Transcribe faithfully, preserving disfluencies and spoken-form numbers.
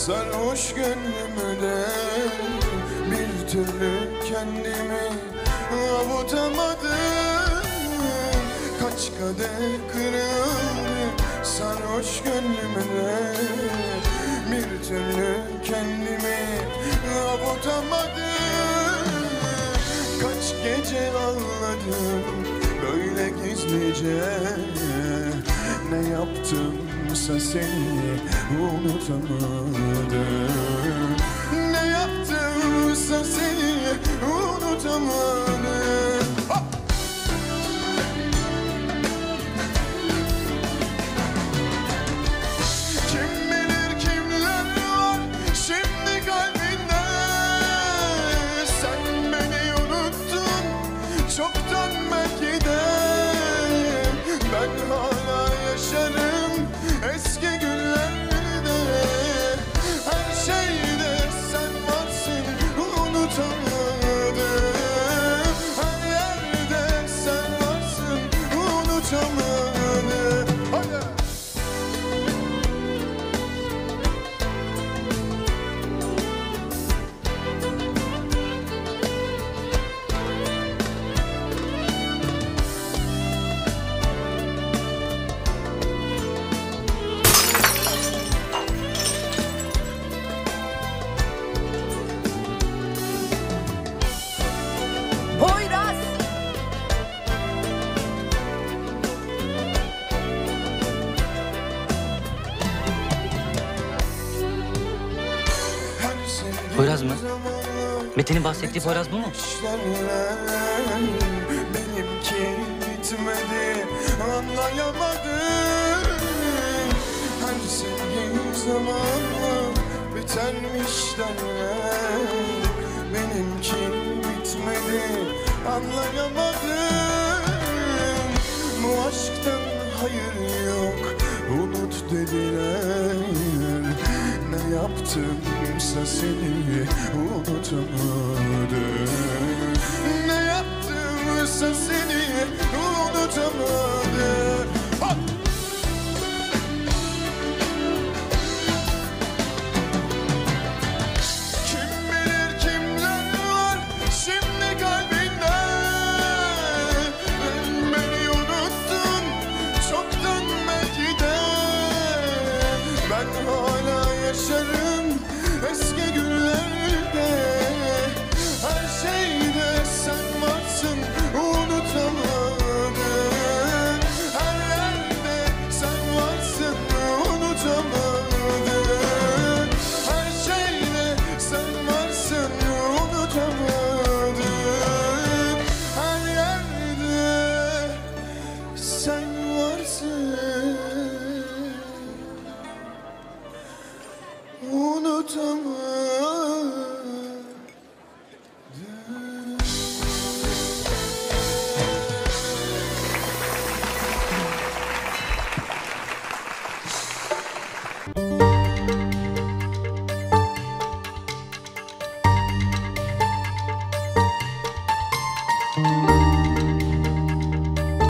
sarhoş gönlümde bir türlü kendimi avutamadım. Kaç kadeh kırıldı sarhoş gönlümde bir türlü kendimi avutamadım. Kaç gece ağladım böyle gizlice, ne yaptımsa seni unutamadım. Ne yaptımsa seni unutamadım. Hop! Kim bilir kimler var şimdi kalbinde. Sen beni unuttun çoktan belki de. Ben hala yaşarım eski günlerde. Her şeyde sen varsın unutamadım. Her yerde sen varsın unutamadım. Hadi! Poyraz! Poyraz mı? Metin'in bahsettiği Poyraz bu mu? Benimki bitmedi, anlayamadım. Her sevgi zamanla bitermiş derler. Benimki bitmedi, anlayamadım. Bu aşktan hayır yok, unut dediler. Ne yaptımsa seni unutamadım. Ne yaptımsa seni unutamadım. Hop! Kim bilir kimler var şimdi kalbinde. Beni unuttun çoktan belki de. Ben hala yaşarım eski günlerde. Her şeyde sen varsın unutamadım. Her yerde sen varsın unutamadım. Her şeyde sen varsın unutamadım. Her yerde sen varsın unutamadım.